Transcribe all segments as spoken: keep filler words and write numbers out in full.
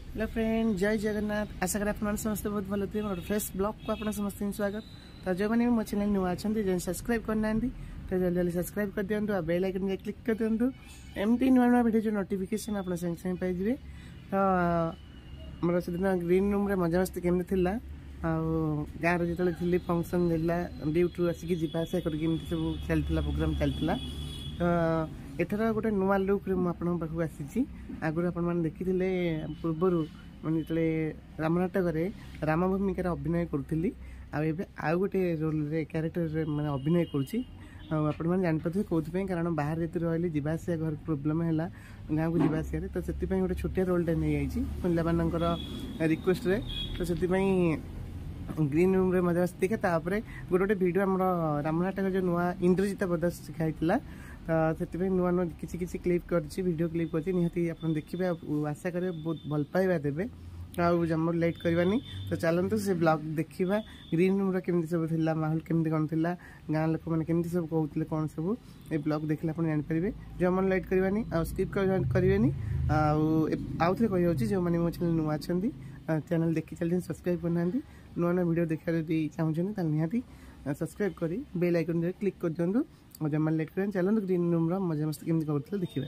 Hello friend, जय जगन्नाथ। आशा करें आप समस्त बहुत भल थे। मोर फ्रेश ब्लॉग को आप समस्त स्वागत। तो जो मैंने मो चैनल नुआ अच्छा जो सब्सक्राइब करना तो जल्दी जल्दी सब्सक्राइब कर दिंतु आ बेल आइकन क्लिक कर दिंतु। एमती नुआ नुआ वीडियो जो नोटिफिकेशन आप संगे संगे पाइबे। तो मोर से दिन ग्रीन रूम रे मजा मस्ती केमती थिला आ गाँव जो थी फंक्शन ड्यूटी आसिक जावास करके सब चलता प्रोग्राम चलता। तो एथर गोटे नुआ लुक मुझे पाखक आसी आगुरी आपने देखी पूर्वर मैंने जो रामनाटक राम भूमिकार अभिनय करी आउ गोटे रोल क्यारेक्टर मैंने अभिनय करुँची आपते कौन कारण बाहर जो रही जावास घर प्रोब्लेम है गाँव को जावास तो से गोटे छोटिया रोलटा नहीं जाइए पिलार रिक्वेस्ट रे। तो से ग्रीन रूम रे मजा मस्ती देखा गोटे गोटे भिडियो आम रामनाटक जो नुआ इंद्रजित बदा शिखाई तो से नुआ नुआ किसी किसी क्लिप करची वीडियो क्लिप करची निहाती आप देखिए आशा करें बहुत भल पाइबा देवे आउ जमर लाइट करवानी। तो चलते से ब्लॉग देखा ग्रीन रूम केमती सब थिला माहौल केमती कौन थिला गाँ लोक मैंने केमती सब कहते कौन सब ये ब्लॉग देखले आप जानीपारे जमर लाइट करवानी आ स्किप करेनि आउ थे कही जो मैंने मो चैनल नुआ अच्छा चैनल देखी चलते सब्सक्राइब करना नुआ नुआ वीडियो देखा जब चाहते निहाती सब्सक्राइब करी बेल आइकन क्लिक कर दिंतु और जमा लाइट करें। चलते ग्रीन रूम मजा मस्ती केमती करते देखा।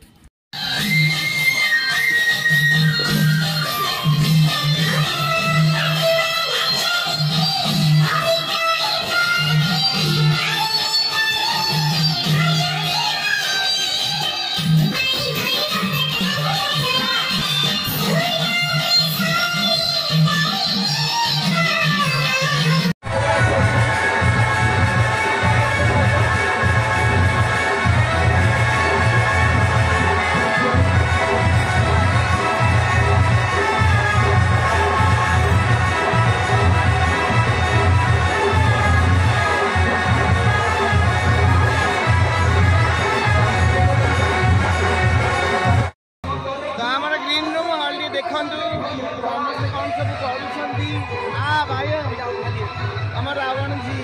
रावण जी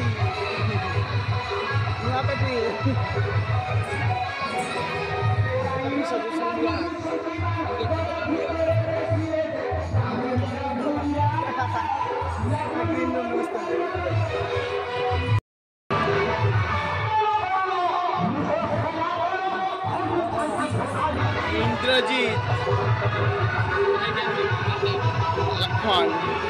इंद्रजीत लखन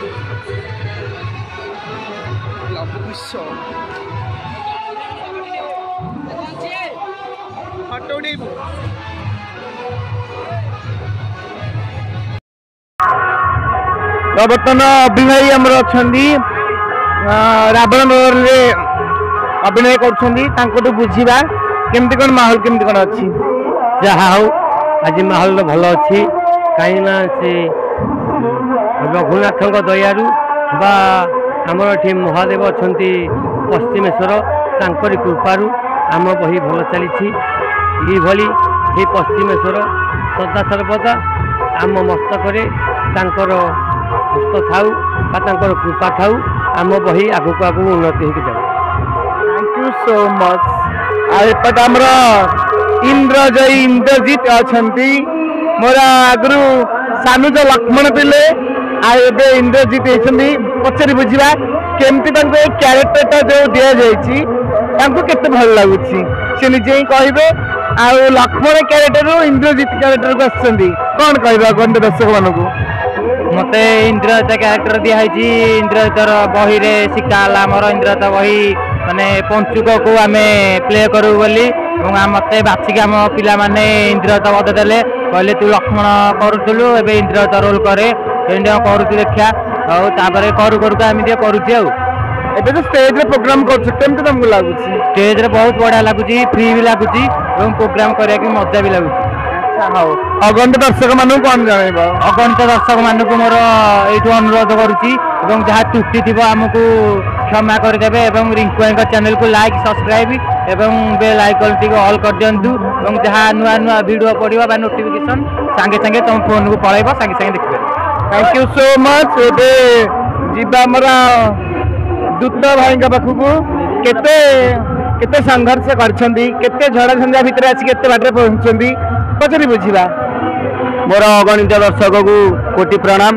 तो बर्तमान अभिनय आमर अच्छा रावण रोल अभिनय कर बुझा केमती कौन माहौल केमती कौन अच्छी जहा हो आज माहौल तो भल अच्छी कहीं से रघुनाथ दयारू बा आमर ये महादेव अच्छा पश्चिमेश्वर तांकरी कृपारू आम बही भल चली ये पश्चिमेश्वर सदा सर्वदा आम मस्तक तांकर हस्त थाऊ तांकर कृपा थाऊ आम बही आगु को आगु उन्नति होकर जाऊ। Thank you so much. आपर आमर इंद्रजयी इंद्रजीत अच्छा मोर आगु सानुज लक्ष्मण पिले आए इंद्रजीत होती पचारि बुझा केमती क्यारेक्टर जो दि जाते भल लगुच सी निजे ही कहे आ लक्ष्मण क्यारेक्टर इंद्रजीत क्यारेक्टर को आसुँच कौन कह दर्शक मानक मत इंद्रजित क्यारेक्टर दिखाई इंद्रजितर बही रे शिखाला मोर इंद्रजित बही माने पंचुक को आम प्ले करूँ बोली मत बाछिक आम पिला माने इंद्रजित मत देले कहले तू लक्ष्मण करूलु ए इंद्रजित रोल करे करू देखा और तापर करू करू एमती करुच्ची एबे तो स्टेज रे प्रोग्राम कर केमती तुमको लगुच स्टेज रे बहुत बढ़िया लगुच फ्री भी लगुच प्रोग्राम करने की मजा भी लगुच। अच्छा हाँ अगंत दर्शक मान कौन जन अगंत दर्शक मान मोर ये अनुरोध करुच्ची जहाँ त्रुटि थी आमको क्षमा करदे रिंकू भाई चैनल को लाइक सब्सक्राइब एवं बेल आइकन टी ऑल कर दिंतु जहाँ नुआ नुआ वीडियो पड़ो नोटिफिकेशन सांगे सांगे तुम फोन को पलैब सांगे सांगे देखिए। Thank you so much. एबे जीवा मरा दूत भाई पाखक केते केते संघर्ष करछंदी केते झड़ा झंझा भितर आसी केते बाटे पहुंचंदी पचरी बुझिबा मोर अगणित दर्शक को कोटि प्रणाम।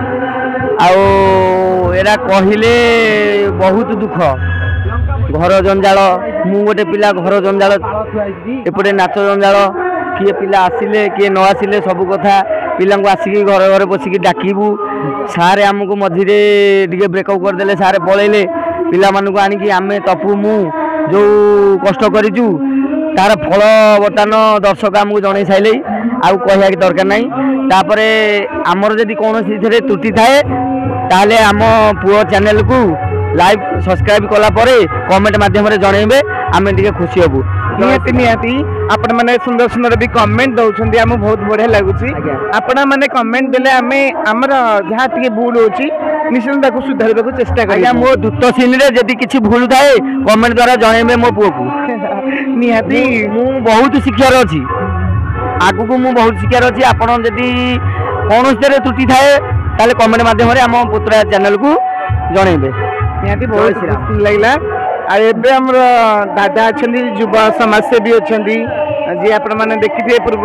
आउ एरा कहले बहुत दुख घर जंजाल मु गोटे पिला घर जंजाल एपटे नाच जंजाल किए पिला आसिले किए न आसिले सब कथा पिला आसिक घर घर बसिक डाकबू सारे आमको मझे टे ब्रेकअप करदे सारे पलैले पिला मानक आनिकी आम तपु मु जो कष्ट करूँ तार फल बर्तमान दर्शक आमको जन सारे आउ कह दरकार ना तापर आमर जदि कौन सी त्रुटि थाए ताले आम पुओ चैनल को लाइव सब्सक्राइब कला परे कमेंट माध्यम जनइबे आम टे खुशी हबू। निहाती निहाती आपण माने सुंदर सुंदर भी कमेंट दउछन आम बहुत बढ़िया लगुची आपण माने कमेंट देले आमे हमर जहा टिके भूल होची निश्चित ताको सुधारबे को चेष्टा करिया। मो दुत सीन रे जदी किछि भूल थाए कमेंट द्वारा जनइबे मो पुओ को। निहाती मु बहुत शिक्षार अछि आगु को मु बहुत शिक्षार अछि आपण जदी कोन से त्रुटि थाए ताले कमेंट माध्यम रे आम पुत्रा चैनल को जनइबे। निहाती बहुत खुशी लागला। एबे हमर दादा अछंदी युवा समाजसेवी अछंदी जी आपण माने देखिथे पूर्व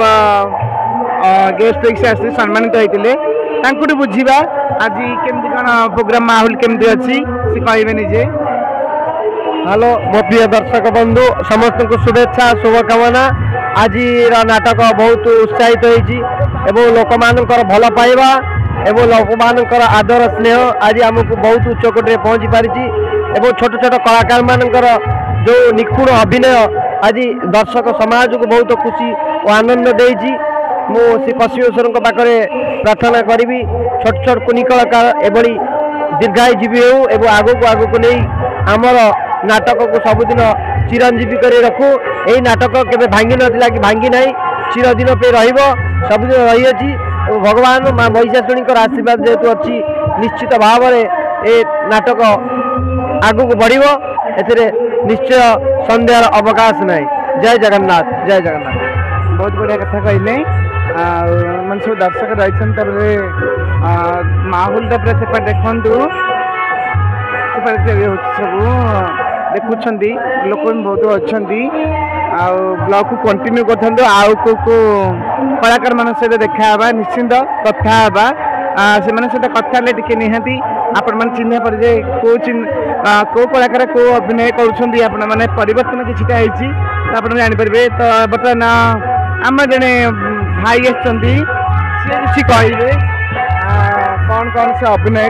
गेस्ट से आसी सम्मानित होइतिले तांकुटी बुझीबा आज केमती कोन प्रोग्राम माहौल केमती अछि से कहबे निजे। हेलो मो प्रिय दर्शक बंधु समस्त को शुभेच्छा शुभकामना। आज नाटक बहुत उत्साहित होइछि एवं लोक मानकर भल पाइबा एवं लोक मानकर आदर स्नेह आज आमको बहुत उच्च कोटे पहुंची पारिछि एवं छोट छोट कलाकार मानकर जो निपुण अभिनय आज दर्शक समाज को बहुत खुशी और आनंद देइछि। मु श्री पशुश्वर पाखे प्रार्थना करी छोट छोट कुनी कलाकार एभली दीर्घायजीवी हो एवं आगो को आगो को नहीं आमर नाटक को सबुदिन चिरंजीवी कर रखू। यही नाटक केवे भांगी नथिला कि भांगी नहीं चिरदिन पे रहिबो सबुदिन रही अछि। भगवान माँ महिषासुरी आशीर्वाद जेहेतु अच्छी निश्चित भाव में ए नाटक आगू को बढ़ ए निश्चय सन्देह अवकाश नहीं। जय जगन्नाथ जय जगन्नाथ। बहुत बढ़िया कथा कहले मन सब दर्शक रही माहौल से देखु सब देखुं लोक बहुत अच्छा ब्लॉग को कंटिन्यू कर आउ को कलाकार मान सहित देखा निश्चिंत कथा से सहित कथा टे निहाती आपण मैंने चिन्ह पर जे को को कलाकार को अभिनय कर परिवर्तन किसी आप जानीपर। तो बर्तमान आम जड़े भाई आसती सी कहे कौन कौन से अभिनय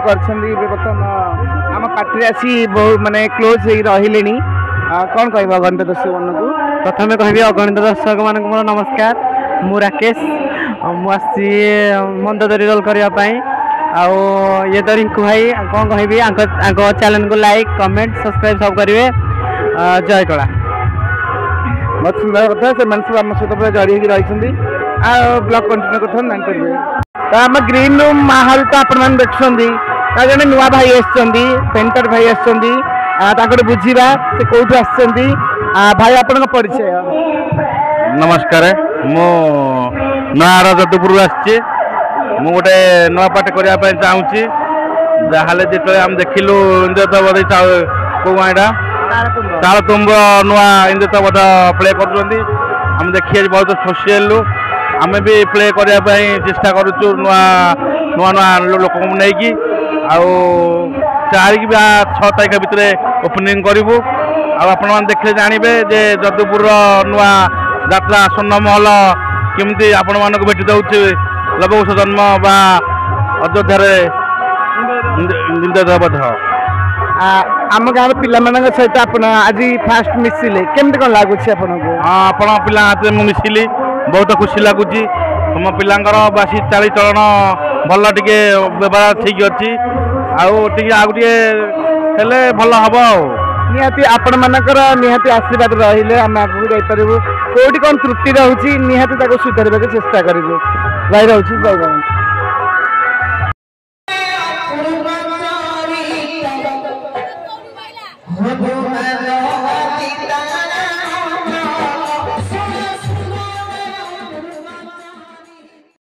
कर आम पार्टी आसी बहुत माने क्लोज हो रही कौन कह अगणित दर्शक मान को प्रथम कहि अगणित दर्शक मान मोर नमस्कार मु राकेश मुझे मंदोदरी रोल करने आउ ये तो रिंकू भाई कौन कह चैनल को लाइक कमेंट सब्सक्राइब सब करेंगे। जय कला बहुत सुंदर कथा से सब आम सहित जड़ी रही ब्लॉग कंटिन्यू कर तो आम ग्रीन रूम माहौल तो आप देखुं जड़े नुआ भाई आसछंदी पेंटर भाई आसछंदी बुझीबा से कोठु आसछंदी भाई आपन परिचय। नमस्कार मु नयार जदुपुर आसी मु गोटे नुआ पाठ करने चाहूँगी जहाँ जो आम देखिलु इंद्रत बोध कौ गाँटा तालतुंब नुआ इंद्रत बोध प्ले कर देखिए बहुत खुशी हेलु आम भी प्ले करने चेष्टा करुचु नुआ नुआ नुआ लोक नहीं चार कि छः तारीख भितर ओपनिंग करूँ आपण देखले जानवे जे जदुपुर नुआ यात्रा आसन्न महल केमती आपण मानक भेटी दौचे लवकुश जन्म बा अयोध्यार इंद्रदेवध आम गाँव पिला सहित आप आज फास्ट मिसिले केमती कौन लगुच आपको? हाँ आपण पिला हाथ में मिसिली बहुत खुशी लगुच तुम पिलांकर बासी चाली चलन भल टे व्यवहार ठीक अच्छी आगे आगे भल हम निहाती आपण मानकर निहाती आशीर्वाद रहिले आम आगू जापर कौटी कौन त्रुटि रोचे निहाती सुधार चेष्टा करूँ भाई रोचे जय